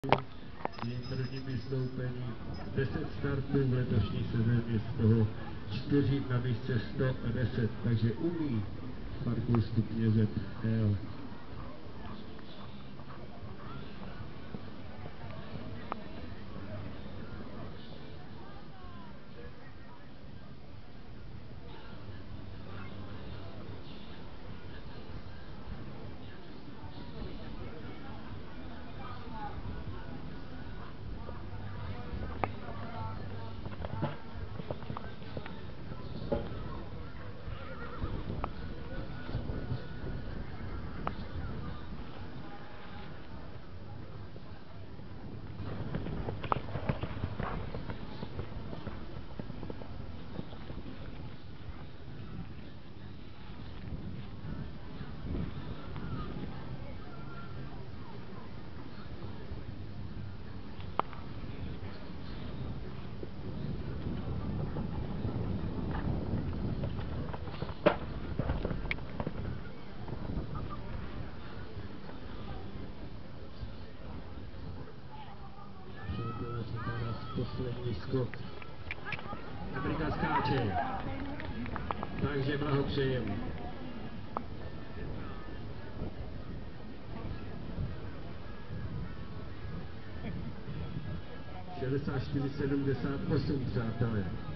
Jejím prvním vystoupení 10 startů v letošní sezóně, z toho 4 na výšce 110, takže umí parkour stupně ZL. Poslední skok. Amerika skáče. Takže blahopřejem. 64,78, přátelé.